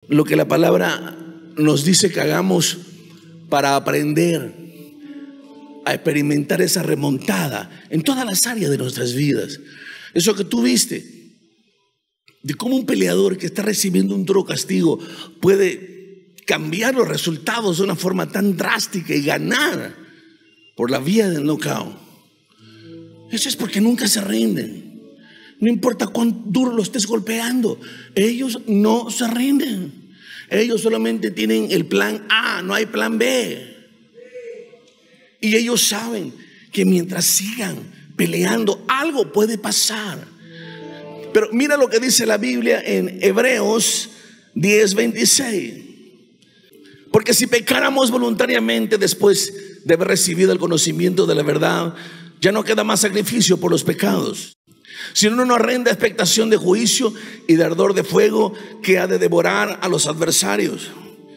lo que la palabra nos dice que hagamos para aprender a experimentar esa remontada en todas las áreas de nuestras vidas. Eso que tú viste, de cómo un peleador que está recibiendo un duro castigo puede cambiar los resultados de una forma tan drástica y ganar por la vía del knockout. Eso es porque nunca se rinden. No importa cuán duro lo estés golpeando, ellos no se rinden. Ellos solamente tienen el plan A, no hay plan B. Y ellos saben que mientras sigan peleando, algo puede pasar. Pero mira lo que dice la Biblia en Hebreos 10:26. Porque si pecáramos voluntariamente después de haber recibido el conocimiento de la verdad, ya no queda más sacrificio por los pecados, sino una horrenda expectación de juicio y de ardor de fuego que ha de devorar a los adversarios.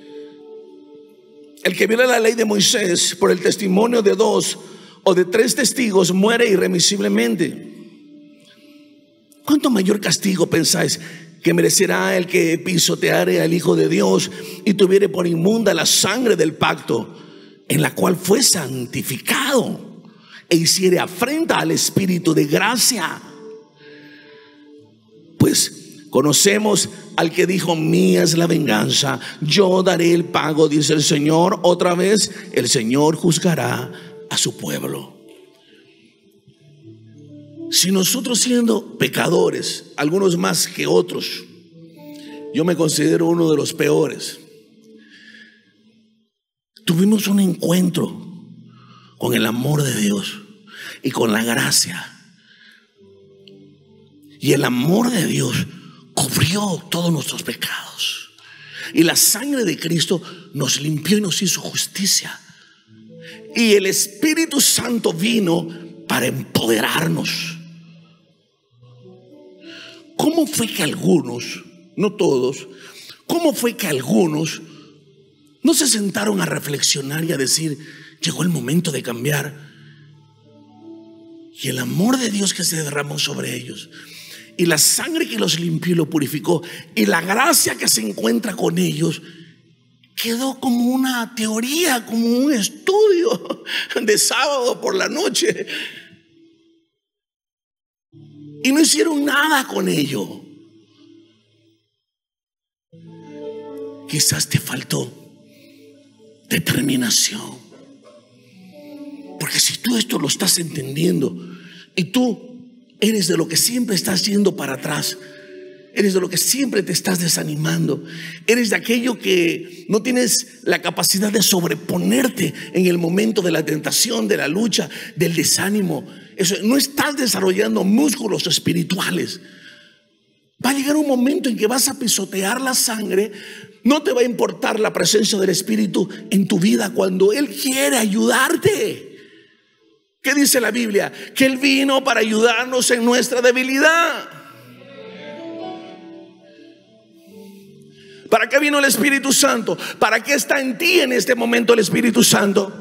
El que viola la ley de Moisés por el testimonio de 2 o de 3 testigos muere irremisiblemente. ¿Cuánto mayor castigo pensáis que merecerá el que pisoteare al Hijo de Dios y tuviere por inmunda la sangre del pacto, en la cual fue santificado, e hiciere afrenta al Espíritu de gracia? Pues conocemos al que dijo: mía es la venganza, yo daré el pago, dice el Señor. Otra vez el Señor juzgará a su pueblo. Si nosotros, siendo pecadores, algunos más que otros, yo me considero uno de los peores, tuvimos un encuentro con el amor de Dios y con la gracia, y el amor de Dios cubrió todos nuestros pecados, y la sangre de Cristo nos limpió y nos hizo justicia, y el Espíritu Santo vino para empoderarnos. ¿Cómo fue que algunos, no todos, cómo fue que algunos no se sentaron a reflexionar y a decir: llegó el momento de cambiar? Y el amor de Dios que se derramó sobre ellos, y la sangre que los limpió y los purificó, y la gracia que se encuentra con ellos, quedó como una teoría, como un estudio de sábado por la noche, y no hicieron nada con ello. Quizás te faltó determinación, porque si tú esto lo estás entendiendo y tú eres de lo que siempre estás yendo para atrás, eres de lo que siempre te estás desanimando, eres de aquello que no tienes la capacidad de sobreponerte en el momento de la tentación, de la lucha, del desánimo, eso, no estás desarrollando músculos espirituales, va a llegar un momento en que vas a pisotear la sangre. No te va a importar la presencia del Espíritu en tu vida cuando Él quiere ayudarte. ¿Qué dice la Biblia? Que Él vino para ayudarnos en nuestra debilidad. ¿Para qué vino el Espíritu Santo? ¿Para qué está en ti en este momento el Espíritu Santo?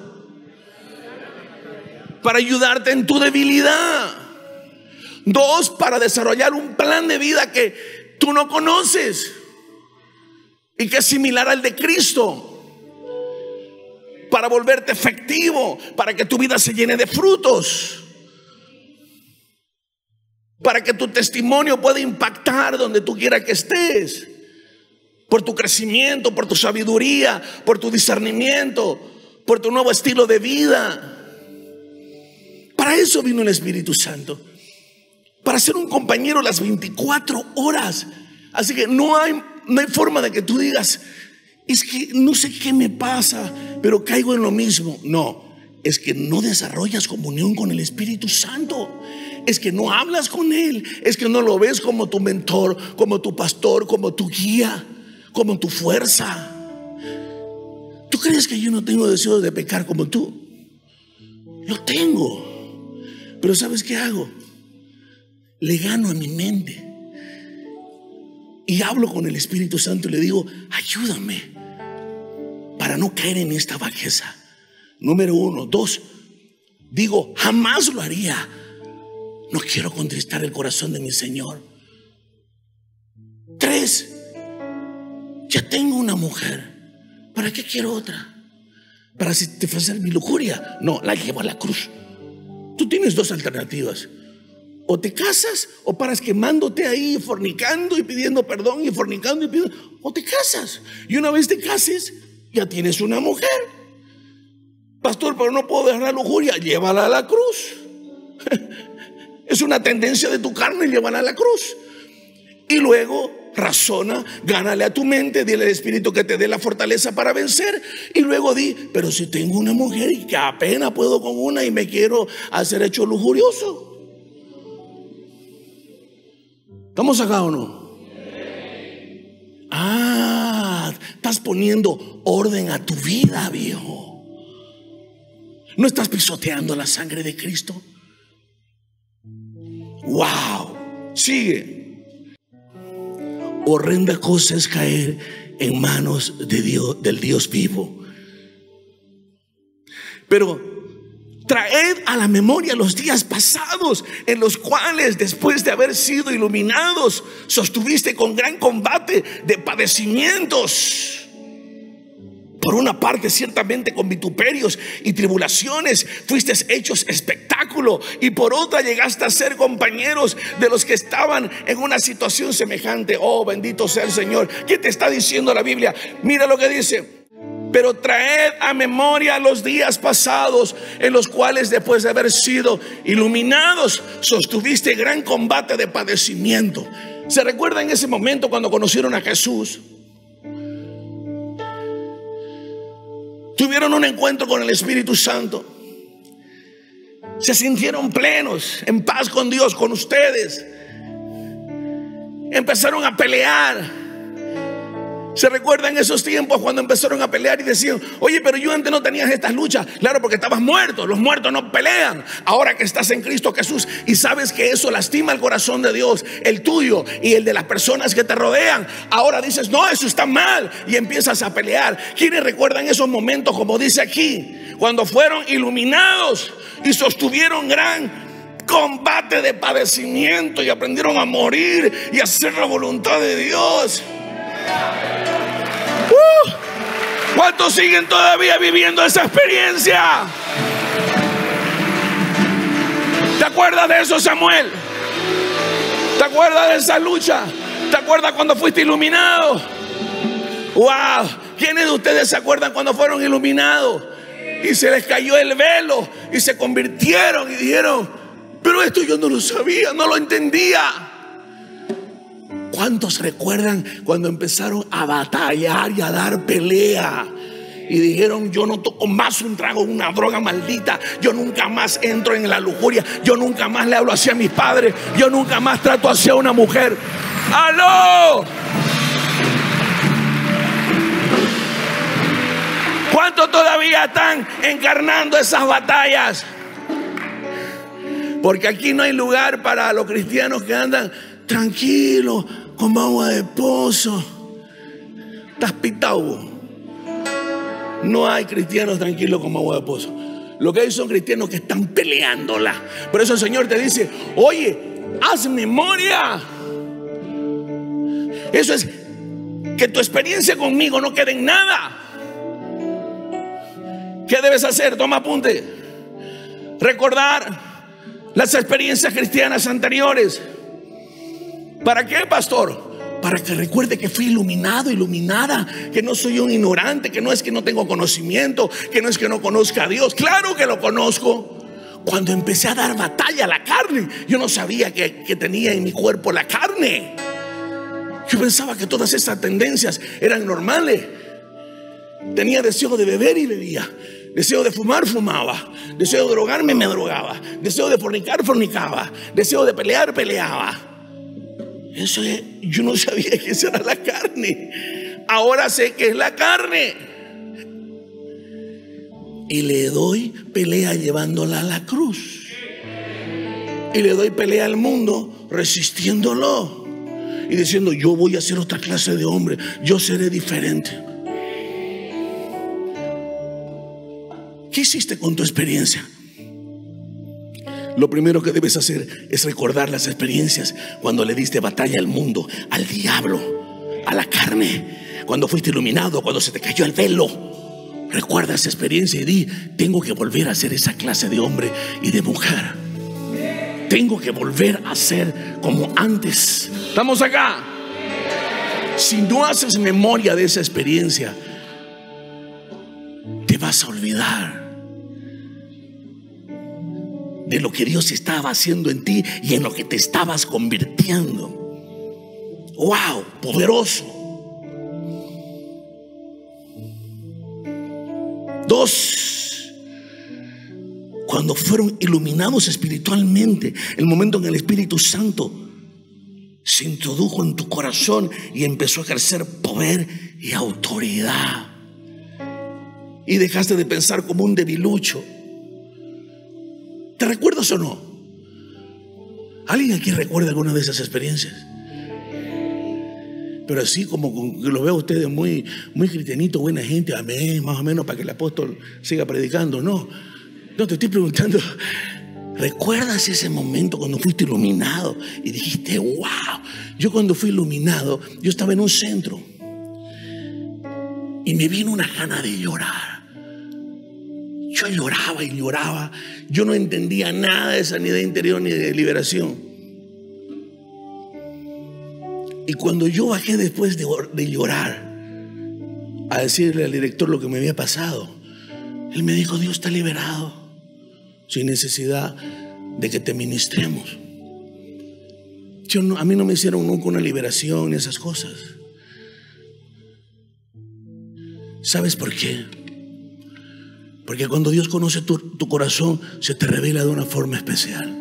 Para ayudarte en tu debilidad. 2, para desarrollar un plan de vida que tú no conoces y que es similar al de Cristo, para volverte efectivo, para que tu vida se llene de frutos, para que tu testimonio pueda impactar donde tú quieras que estés, por tu crecimiento, por tu sabiduría, por tu discernimiento, por tu nuevo estilo de vida. Para eso vino el Espíritu Santo, para ser un compañero las 24 horas. Así que no hay forma de que tú digas: es que no sé qué me pasa, pero caigo en lo mismo. No, es que no desarrollas comunión con el Espíritu Santo, es que no hablas con Él, es que no lo ves como tu mentor, como tu pastor, como tu guía, como tu fuerza. ¿Tú crees que yo no tengo deseo de pecar como tú? Lo tengo, pero ¿sabes qué hago? Le gano a mi mente y hablo con el Espíritu Santo y le digo: ayúdame para no caer en esta bajeza. Número 1. 2, digo: jamás lo haría. No quiero contristar el corazón de mi Señor. 3, ya tengo una mujer, ¿para qué quiero otra? ¿Para satisfacer mi lujuria? No, la llevo a la cruz. Tú tienes dos alternativas: o te casas o paras quemándote ahí, fornicando y pidiendo perdón, y fornicando y pidiendo, o te casas. Y una vez te cases, ya tienes una mujer. Pastor, pero no puedo dejar la lujuria. Llévala a la cruz. Es una tendencia de tu carne, llévala a la cruz. Y luego razona, gánale a tu mente, dile al Espíritu que te dé la fortaleza para vencer. Y luego di, pero si tengo una mujer y que apenas puedo con una y me quiero hacer hecho lujurioso. ¿Estamos acá o no? Estás poniendo orden a tu vida, viejo. ¿No estás pisoteando la sangre de Cristo? Wow. Sigue. Horrenda cosa es caer en manos de Dios, del Dios vivo. Pero traed a la memoria los días pasados, en los cuales, después de haber sido iluminados, sostuviste con gran combate de padecimientos. Por una parte, ciertamente con vituperios y tribulaciones fuiste hechos espectáculo, y por otra llegaste a ser compañeros de los que estaban en una situación semejante. Oh, bendito sea el Señor. ¿Qué te está diciendo la Biblia? Mira lo que dice: pero traed a memoria los días pasados, en los cuales, después de haber sido iluminados, sostuviste gran combate de padecimiento. ¿Se recuerda en ese momento cuando conocieron a Jesús? Tuvieron un encuentro con el Espíritu Santo. Se sintieron plenos, en paz con Dios, con ustedes. Empezaron a pelear. ¿Se recuerdan esos tiempos cuando empezaron a pelear y decían: oye, pero yo antes no tenía estas luchas? Claro, porque estabas muerto. Los muertos no pelean. Ahora que estás en Cristo Jesús y sabes que eso lastima el corazón de Dios, el tuyo y el de las personas que te rodean, ahora dices: no, eso está mal, y empiezas a pelear. ¿Quiénes recuerdan esos momentos, como dice aquí, cuando fueron iluminados y sostuvieron gran combate de padecimiento y aprendieron a morir y a hacer la voluntad de Dios? ¿Cuántos siguen todavía viviendo esa experiencia? ¿Te acuerdas de eso, Samuel? ¿Te acuerdas de esa lucha? ¿Te acuerdas cuando fuiste iluminado? Wow. ¿Quiénes de ustedes se acuerdan cuando fueron iluminados y se les cayó el velo y se convirtieron y dijeron: pero esto yo no lo sabía, no lo entendía? ¿Cuántos recuerdan cuando empezaron a batallar y a dar pelea? Y dijeron: yo no toco más un trago, una droga maldita. Yo nunca más entro en la lujuria. Yo nunca más le hablo hacia mis padres. Yo nunca más trato hacia una mujer. ¡Aló! ¿Cuántos todavía están encarnando esas batallas? Porque aquí no hay lugar para los cristianos que andan tranquilos, como agua de pozo. Estás pitado. No hay cristianos tranquilos como agua de pozo. Lo que hay son cristianos que están peleándola. Por eso el Señor te dice: oye, haz memoria. Eso es que tu experiencia conmigo no quede en nada. ¿Qué debes hacer? Toma apunte. Recordar las experiencias cristianas anteriores. ¿Para qué, pastor? Para que recuerde que fui iluminado, iluminada, que no soy un ignorante, que no es que no tengo conocimiento, que no es que no conozca a Dios. Claro que lo conozco. Cuando empecé a dar batalla a la carne, yo no sabía que tenía en mi cuerpo la carne. Yo pensaba que todas esas tendencias eran normales. Tenía deseo de beber y bebía, deseo de fumar, fumaba, deseo de drogarme, me drogaba, deseo de fornicar, fornicaba, deseo de pelear, peleaba. Eso es, yo no sabía que eso era la carne. Ahora sé que es la carne. Y le doy pelea llevándola a la cruz. Y le doy pelea al mundo resistiéndolo y diciendo: yo voy a ser otra clase de hombre, yo seré diferente. ¿Qué hiciste con tu experiencia? Lo primero que debes hacer es recordar las experiencias cuando le diste batalla al mundo, al diablo, a la carne. cuando fuiste iluminado, cuando se te cayó el velo. Recuerda esa experiencia y di: tengo que volver a ser esa clase de hombre y de mujer. Tengo que volver a ser como antes. ¿Estamos acá? Si no haces memoria de esa experiencia, te vas a olvidar de lo que Dios estaba haciendo en ti y en lo que te estabas convirtiendo. ¡Wow! Poderoso. 2. Cuando fueron iluminados espiritualmente, el momento en que el Espíritu Santo se introdujo en tu corazón y empezó a ejercer poder y autoridad, y dejaste de pensar como un debilucho. ¿Te recuerdas o no? ¿Alguien aquí recuerda alguna de esas experiencias? Pero así como lo veo a ustedes muy cristianito, buena gente, amén, más o menos, para que el apóstol siga predicando. No, te estoy preguntando, ¿recuerdas ese momento cuando fuiste iluminado y dijiste, wow? Yo cuando fui iluminado, yo estaba en un centro y me vino una gana de llorar. Yo lloraba y lloraba. Yo no entendía nada de sanidad interior ni de liberación. Y cuando yo bajé después de llorar a decirle al director lo que me había pasado, él me dijo: Dios te ha liberado sin necesidad de que te ministremos. A mí no me hicieron nunca una liberación ni esas cosas. ¿Sabes por qué? Porque cuando Dios conoce tu corazón, se te revela de una forma especial.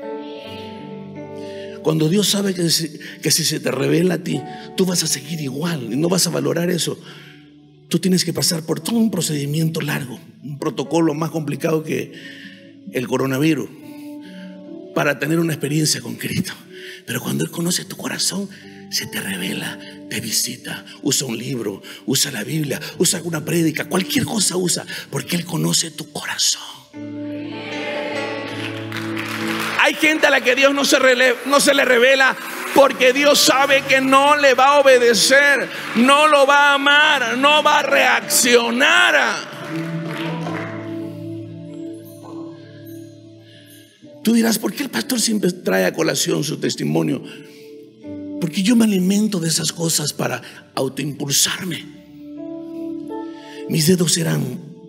Cuando Dios sabe que si se te revela a ti, tú vas a seguir igual y no vas a valorar eso. Tú tienes que pasar por todo un procedimiento largo, un protocolo más complicado que el coronavirus, para tener una experiencia con Cristo. Pero cuando Él conoce tu corazón, se te revela, te visita, usa un libro, usa la Biblia, usa alguna prédica, cualquier cosa usa, porque Él conoce tu corazón. Hay gente a la que Dios no se le revela porque Dios sabe que no le va a obedecer, no lo va a amar, no va a reaccionar. Tú dirás: ¿por qué el pastor siempre trae a colación su testimonio? Porque yo me alimento de esas cosas para autoimpulsarme. Mis dedos eran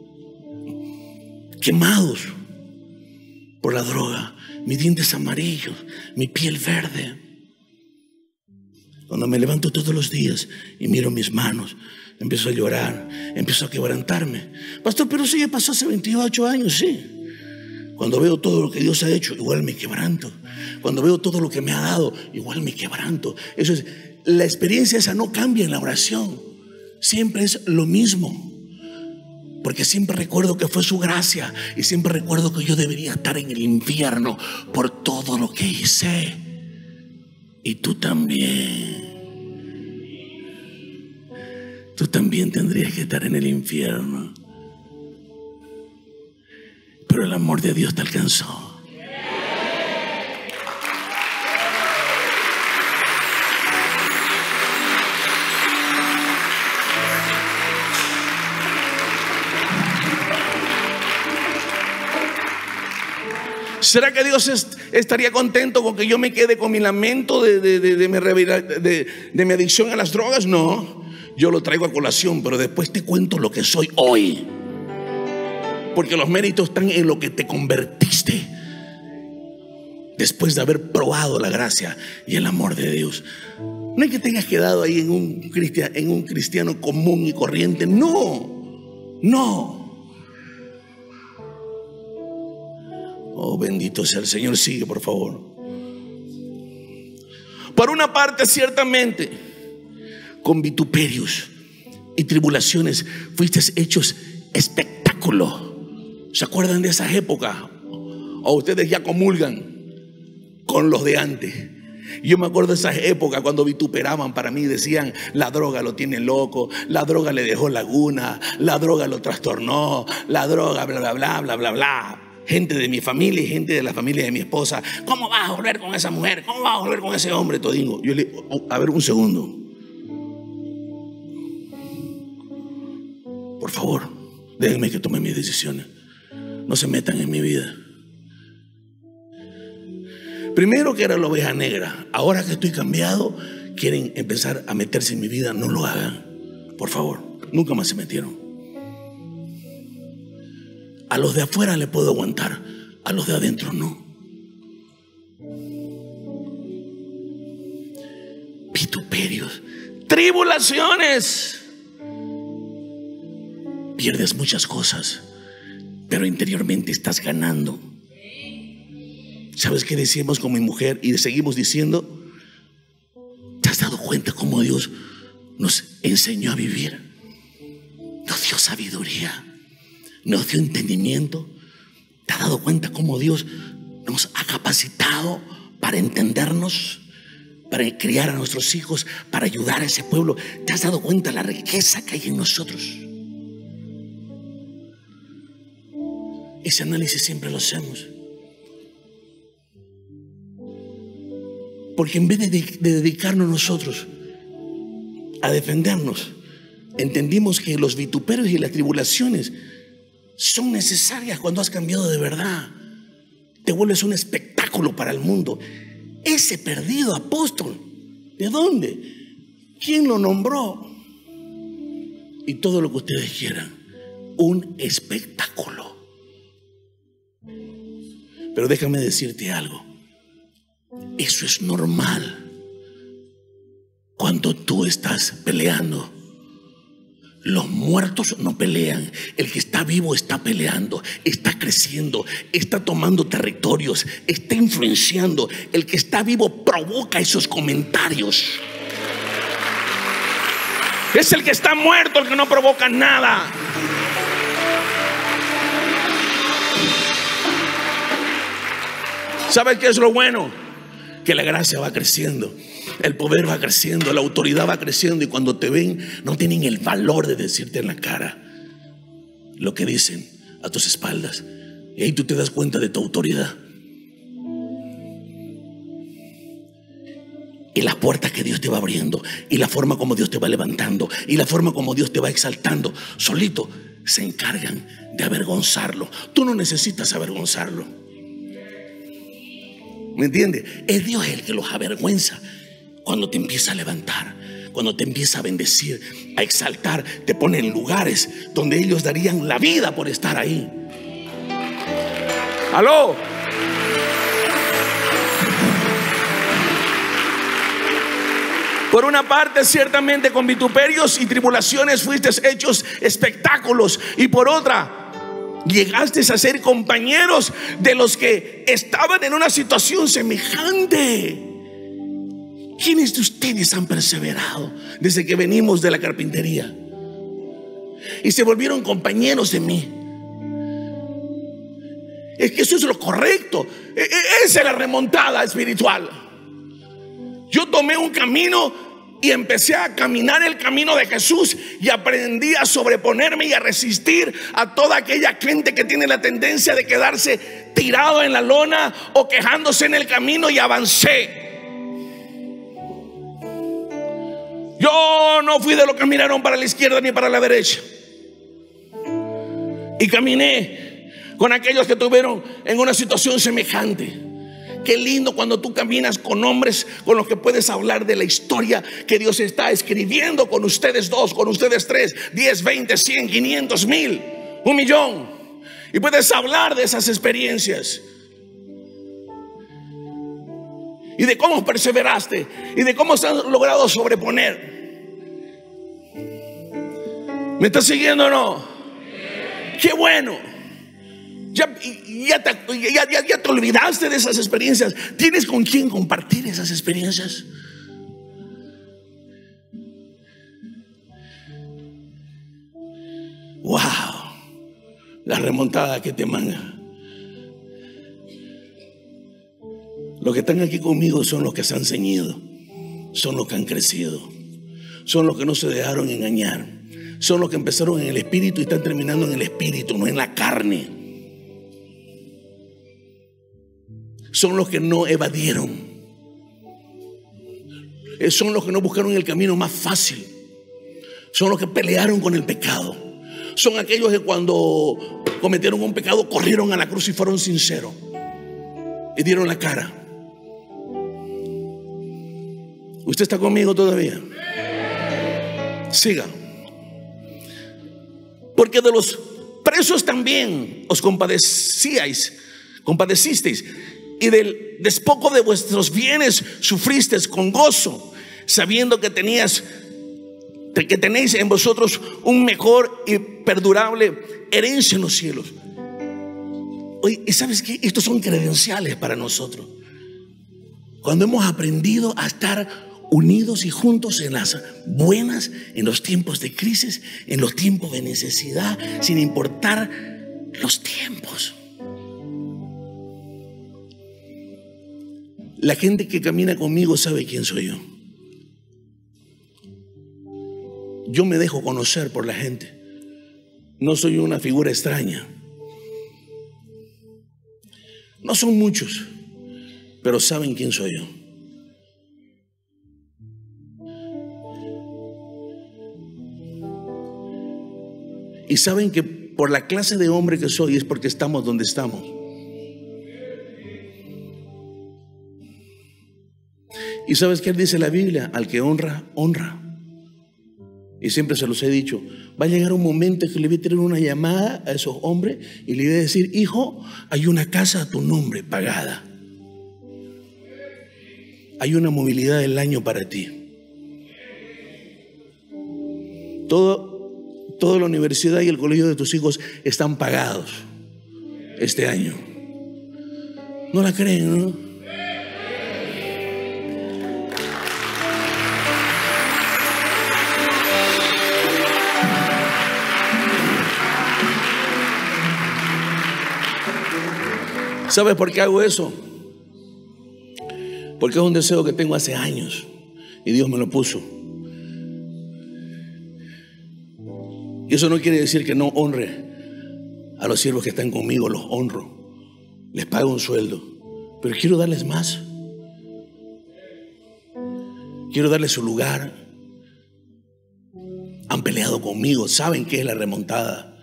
quemados por la droga, mis dientes amarillos, mi piel verde. Cuando me levanto todos los días y miro mis manos, empiezo a llorar, empiezo a quebrantarme. Pastor, pero sí, ya pasó hace 28 años, sí. Cuando veo todo lo que Dios ha hecho, igual me quebranto. Cuando veo todo lo que me ha dado, igual me quebranto. Eso es, la experiencia esa no cambia en la oración. Siempre es lo mismo. Porque siempre recuerdo que fue su gracia. Y siempre recuerdo que yo debería estar en el infierno por todo lo que hice. Y tú también. Tú también tendrías que estar en el infierno. Pero el amor de Dios te alcanzó. ¿Será que Dios estaría contento con que yo me quede con mi lamento de mi adicción a las drogas? No, yo lo traigo a colación, pero después te cuento lo que soy hoy. Porque los méritos están en lo que te convertiste después de haber probado la gracia y el amor de Dios. No es que te hayas quedado ahí en un cristiano común y corriente. No, no. Oh, bendito sea el Señor. Sigue, por favor. Por una parte, ciertamente, con vituperios y tribulaciones fuiste hechos espectáculo. ¿Se acuerdan de esas épocas? O ustedes ya comulgan con los de antes. Yo me acuerdo de esas épocas cuando vituperaban para mí, decían: la droga lo tiene loco, la droga le dejó laguna, la droga lo trastornó, la droga bla bla bla bla bla bla. Gente de mi familia y gente de la familia de mi esposa: ¿cómo vas a volver con esa mujer? ¿Cómo vas a volver con ese hombre todingo? Yo le digo: a ver, un segundo. Por favor, déjenme que tome mis decisiones. No se metan en mi vida. Primero que era la oveja negra. Ahora que estoy cambiado, quieren empezar a meterse en mi vida. No lo hagan, por favor. Nunca más se metieron. A los de afuera le puedo aguantar, a los de adentro no. Vituperios, tribulaciones. Pierdes muchas cosas, pero interiormente estás ganando. ¿Sabes qué decimos con mi mujer y seguimos diciendo? ¿Te has dado cuenta cómo Dios nos enseñó a vivir? Nos dio sabiduría, nos dio entendimiento. ¿Te has dado cuenta cómo Dios nos ha capacitado para entendernos, para criar a nuestros hijos, para ayudar a ese pueblo? ¿Te has dado cuenta la riqueza que hay en nosotros? Ese análisis siempre lo hacemos. Porque en vez de dedicarnos nosotros a defendernos, entendimos que los vituperios y las tribulaciones son necesarias cuando has cambiado de verdad. Te vuelves un espectáculo para el mundo. Ese perdido apóstol, ¿de dónde? ¿Quién lo nombró? Y todo lo que ustedes quieran, un espectáculo. Pero déjame decirte algo. Eso es normal cuando tú estás peleando. Los muertos no pelean. El que está vivo está peleando, está creciendo, está tomando territorios, está influenciando. El que está vivo provoca esos comentarios. Es el que está muerto el que no provoca nada. ¿Sabes qué es lo bueno? Que la gracia va creciendo, el poder va creciendo, la autoridad va creciendo, y cuando te ven no tienen el valor de decirte en la cara lo que dicen a tus espaldas, y ahí tú te das cuenta de tu autoridad y la puerta que Dios te va abriendo, y la forma como Dios te va levantando, y la forma como Dios te va exaltando. Solito se encargan de avergonzarlo. Tú no necesitas avergonzarlo. ¿Me entiendes? Es Dios el que los avergüenza cuando te empieza a levantar, cuando te empieza a bendecir, a exaltar. Te pone en lugares donde ellos darían la vida por estar ahí. ¡Aló! Por una parte, ciertamente con vituperios y tribulaciones fuiste hechos espectáculos, y por otra, llegaste a ser compañeros de los que estaban en una situación semejante. ¿Quiénes de ustedes han perseverado desde que venimos de la carpintería y se volvieron compañeros de mí? Es que eso es lo correcto. Esa es la remontada espiritual. Yo tomé un camino y empecé a caminar el camino de Jesús, y aprendí a sobreponerme y a resistir a toda aquella gente que tiene la tendencia de quedarse tirado en la lona o quejándose en el camino, y avancé. Yo no fui de los que miraron para la izquierda ni para la derecha, y caminé con aquellos que estuvieron en una situación semejante. Qué lindo cuando tú caminas con hombres con los que puedes hablar de la historia que Dios está escribiendo con ustedes dos, con ustedes tres, 10, 20, 100, 500, 1000, 1,000,000. Y puedes hablar de esas experiencias y de cómo perseveraste y de cómo se han logrado sobreponer. ¿Me estás siguiendo o no? Qué bueno. Ya te olvidaste de esas experiencias. ¿Tienes con quién compartir esas experiencias? Wow, la remontada que te manda. Los que están aquí conmigo son los que se han ceñido, son los que han crecido, son los que no se dejaron engañar, son los que empezaron en el espíritu y están terminando en el espíritu, no en la carne. Son los que no evadieron, son los que no buscaron el camino más fácil, son los que pelearon con el pecado, son aquellos que cuando cometieron un pecado corrieron a la cruz y fueron sinceros y dieron la cara. ¿Usted está conmigo todavía? Siga. Porque de los presos también os compadecisteis, y del despojo de vuestros bienes sufristeis con gozo, sabiendo que tenéis en vosotros un mejor y perdurable herencia en los cielos. Oye, ¿y sabes qué? Estos son credenciales para nosotros. Cuando hemos aprendido a estar unidos y juntos en las buenas, en los tiempos de crisis, en los tiempos de necesidad, sin importar los tiempos. La gente que camina conmigo sabe quién soy yo. Yo me dejo conocer por la gente. No soy una figura extraña. No son muchos, pero saben quién soy yo. Y saben que por la clase de hombre que soy es porque estamos donde estamos. ¿Y sabes qué dice la Biblia? Al que honra, honra. Y siempre se los he dicho, va a llegar un momento que le voy a tener una llamada a esos hombres y le voy a decir: hijo, hay una casa a tu nombre pagada. Hay una movilidad del año para ti. Toda la universidad y el colegio de tus hijos están pagados este año. ¿No la creen, no? ¿Sabes por qué hago eso? Porque es un deseo que tengo hace años y Dios me lo puso. Y eso no quiere decir que no honre a los siervos que están conmigo. Los honro, les pago un sueldo, pero quiero darles más. Quiero darles su lugar. Han peleado conmigo, saben qué es la remontada,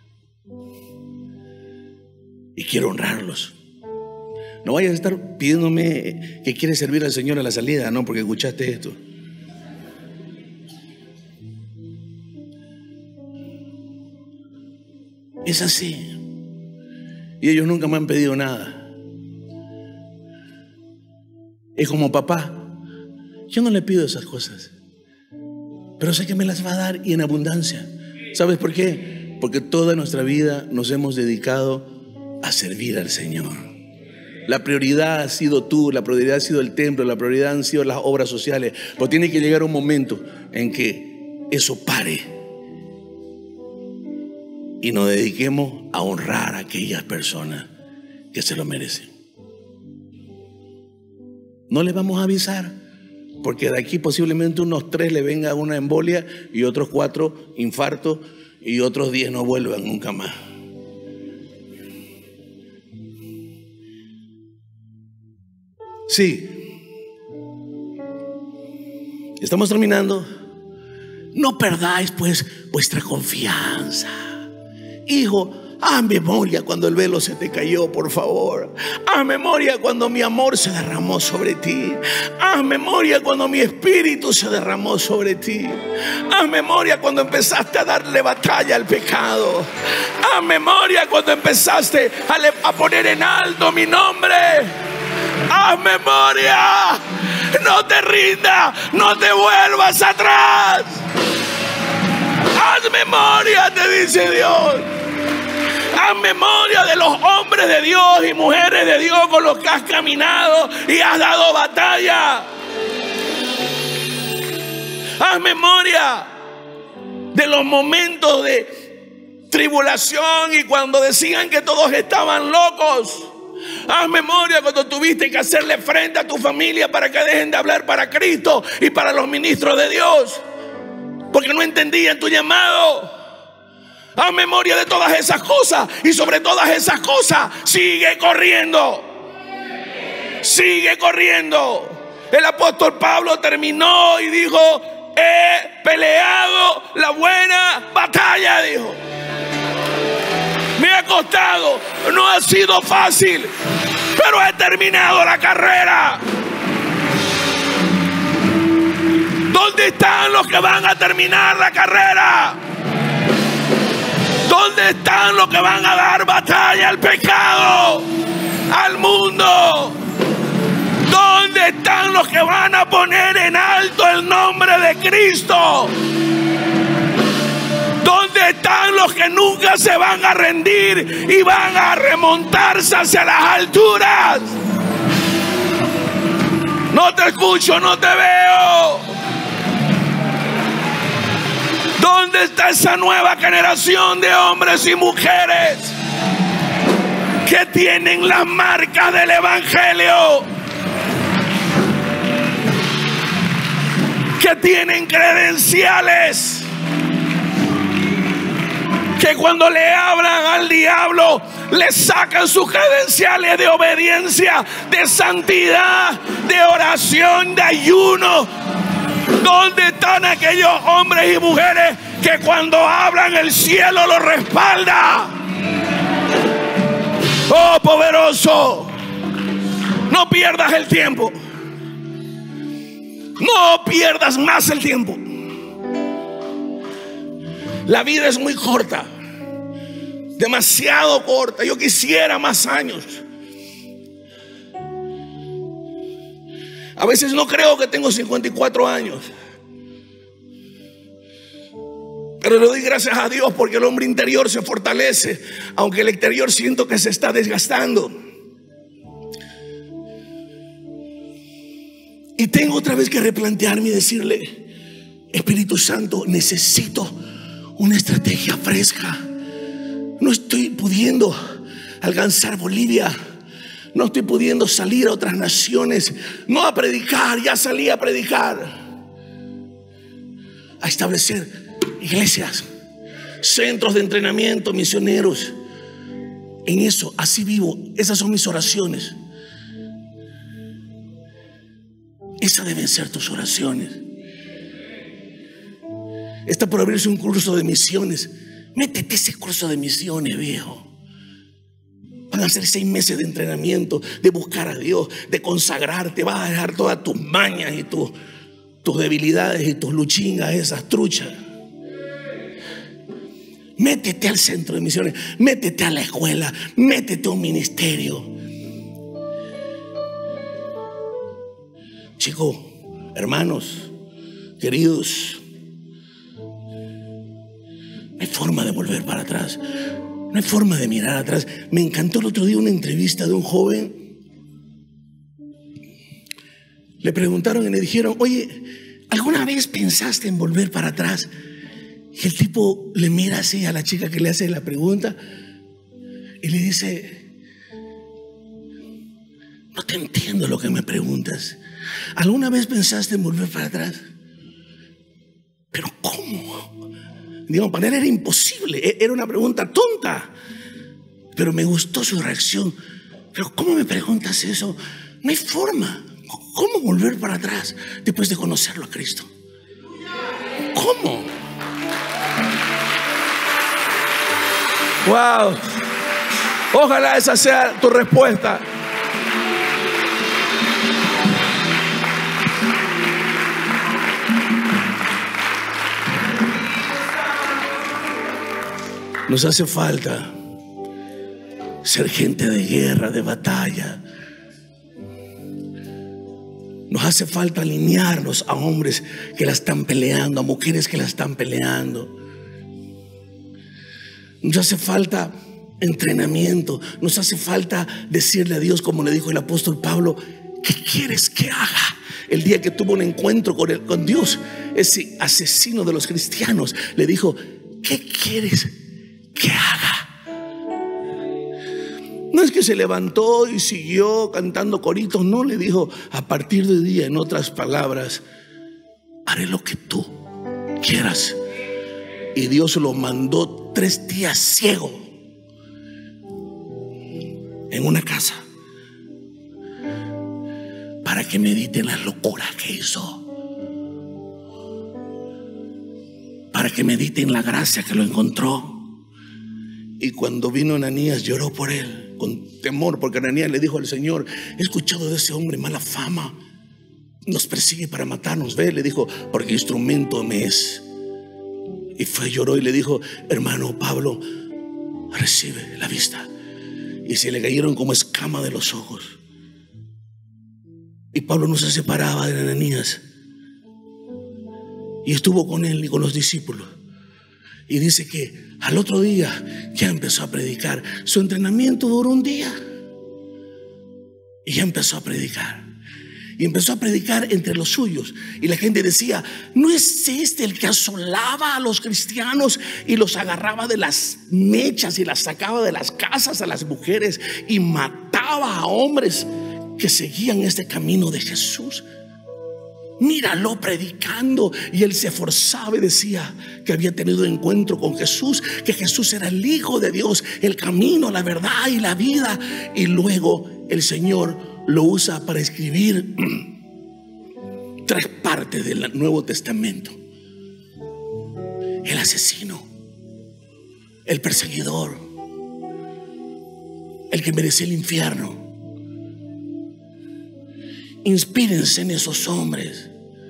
y quiero honrarlos. No vayas a estar pidiéndome que quieres servir al Señor a la salida, no, porque escuchaste esto. Es así. Y ellos nunca me han pedido nada. Es como papá. Yo no le pido esas cosas, pero sé que me las va a dar y en abundancia. ¿Sabes por qué? Porque toda nuestra vida nos hemos dedicado a servir al Señor. La prioridad ha sido tú, la prioridad ha sido el templo, la prioridad han sido las obras sociales. Pero tiene que llegar un momento en que eso pare y nos dediquemos a honrar a aquellas personas que se lo merecen. No les vamos a avisar, porque de aquí posiblemente unos 3 le venga una embolia y otros 4 infarto y otros 10 no vuelvan nunca más. Sí. Estamos terminando. No perdáis pues vuestra confianza. Hijo, haz memoria cuando el velo se te cayó, por favor. Haz memoria cuando mi amor se derramó sobre ti. Haz memoria cuando mi espíritu se derramó sobre ti. Haz memoria cuando empezaste a darle batalla al pecado. Haz memoria cuando empezaste a poner en alto mi nombre. Haz memoria. No te rindas, no te vuelvas atrás. Haz memoria, te dice Dios. Haz memoria de los hombres de Dios y mujeres de Dios con los que has caminado y has dado batalla. Haz memoria de los momentos de tribulación y cuando decían que todos estaban locos. Haz memoria cuando tuviste que hacerle frente a tu familia para que dejen de hablar para Cristo y para los ministros de Dios, porque no entendían tu llamado. Haz memoria de todas esas cosas y sobre todas esas cosas sigue corriendo. Sigue corriendo. El apóstol Pablo terminó y dijo: he peleado la buena batalla, dijo. costado, no ha sido fácil, pero he terminado la carrera. ¿Dónde están los que van a terminar la carrera? ¿Dónde están los que van a dar batalla al pecado, al mundo? ¿Dónde están los que van a poner en alto el nombre de Cristo? ¿Dónde están los que nunca se van a rendir y van a remontarse hacia las alturas? No te escucho, no te veo. ¿Dónde está esa nueva generación de hombres y mujeres que tienen las marcas del Evangelio? Que tienen credenciales, que cuando le hablan al diablo le sacan sus credenciales de obediencia, de santidad, de oración, de ayuno. ¿Dónde están aquellos hombres y mujeres que cuando hablan el cielo los respalda? Oh, poderoso, no pierdas el tiempo. No pierdas más el tiempo. La vida es muy corta, demasiado corta. Yo quisiera más años. A veces no creo que tengo 54 años, pero le doy gracias a Dios porque el hombre interior se fortalece, aunque el exterior siento que se está desgastando. Y tengo otra vez que replantearme y decirle: Espíritu Santo, necesito una estrategia fresca. No estoy pudiendo alcanzar Bolivia. No estoy pudiendo salir a otras naciones, no a predicar, ya salí a predicar, a establecer iglesias, centros de entrenamiento, misioneros. En eso, así vivo. Esas son mis oraciones. Esas deben ser tus oraciones. Está por abrirse un curso de misiones. Métete ese curso de misiones, viejo. Van a ser 6 meses de entrenamiento, de buscar a Dios, de consagrarte. Vas a dejar todas tus mañas y tus debilidades y tus luchingas, esas truchas. Métete al centro de misiones, métete a la escuela, métete a un ministerio. Chicos, hermanos, queridos, no hay forma de volver para atrás. No hay forma de mirar atrás. Me encantó el otro día una entrevista de un joven. Le preguntaron y le dijeron: oye, ¿alguna vez pensaste en volver para atrás? Y el tipo le mira así a la chica que le hace la pregunta y le dice: no te entiendo lo que me preguntas. ¿Alguna vez pensaste en volver para atrás? ¿Pero cómo? Digamos, para él era imposible, era una pregunta tonta, pero me gustó su reacción. Pero ¿cómo me preguntas eso? No hay forma. ¿Cómo volver para atrás después de conocerlo a Cristo? ¿Cómo? Wow. Ojalá esa sea tu respuesta. Nos hace falta ser gente de guerra, de batalla. Nos hace falta alinearnos a hombres que la están peleando, a mujeres que la están peleando. Nos hace falta entrenamiento. Nos hace falta decirle a Dios, como le dijo el apóstol Pablo: ¿qué quieres que haga? El día que tuvo un encuentro con Dios, ese asesino de los cristianos le dijo: ¿qué quieres que haga? No es que se levantó y siguió cantando coritos. No, le dijo: a partir de hoy día, en otras palabras, haré lo que tú quieras. Y Dios lo mandó 3 días ciego en una casa para que medite en las locuras que hizo, para que medite en la gracia que lo encontró. Y cuando vino Ananías, lloró por él con temor, porque Ananías le dijo al Señor: he escuchado de ese hombre mala fama, nos persigue para matarnos. Ve, le dijo, porque instrumento me es. Y fue, lloró y le dijo: hermano Pablo, recibe la vista. Y se le cayeron como escama de los ojos. Y Pablo no se separaba de Ananías, y estuvo con él y con los discípulos. Y dice que al otro día ya empezó a predicar. Su entrenamiento duró un día y ya empezó a predicar. Y empezó a predicar entre los suyos. Y la gente decía: ¿no es este el que asolaba a los cristianos y los agarraba de las mechas y las sacaba de las casas a las mujeres y mataba a hombres que seguían este camino de Jesús? Míralo predicando. Y él se esforzaba y decía que había tenido encuentro con Jesús, que Jesús era el Hijo de Dios, el camino, la verdad y la vida. Y luego el Señor lo usa para escribir 3 partes del Nuevo Testamento: el asesino, el perseguidor, el que merecía el infierno. Inspírense en esos hombres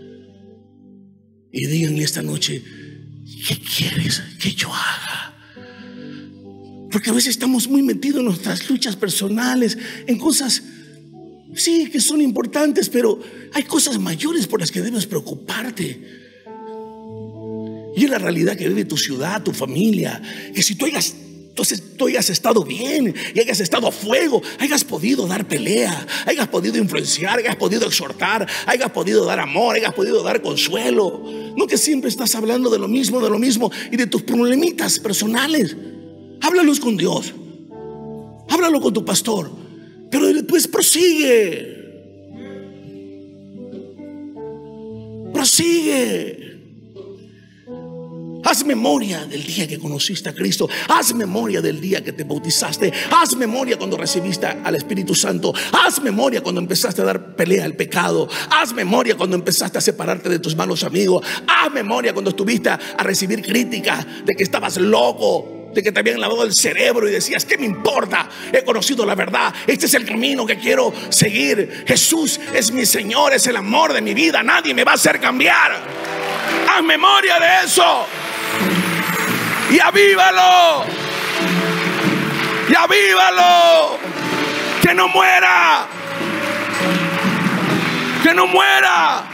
y díganle esta noche: ¿qué quieres que yo haga? Porque a veces estamos muy metidos en nuestras luchas personales, en cosas, sí, que son importantes, pero hay cosas mayores por las que debes preocuparte. Y es la realidad que vive tu ciudad, tu familia. Que si tú hayas estado bien y hayas estado a fuego, hayas podido dar pelea, hayas podido influenciar, hayas podido exhortar, hayas podido dar amor, hayas podido dar consuelo. No que siempre estás hablando de lo mismo y de tus problemitas personales. Háblalos con Dios, háblalo con tu pastor, pero después prosigue. Haz memoria del día que conociste a Cristo. Haz memoria del día que te bautizaste. Haz memoria cuando recibiste al Espíritu Santo. Haz memoria cuando empezaste a dar pelea al pecado. Haz memoria cuando empezaste a separarte de tus malos amigos. Haz memoria cuando estuviste a recibir críticas de que estabas loco, de que te habían lavado el cerebro y decías: ¿qué me importa? He conocido la verdad. Este es el camino que quiero seguir. Jesús es mi Señor, es el amor de mi vida. Nadie me va a hacer cambiar. Haz memoria de eso y avívalo. Y avívalo. Que no muera. Que no muera.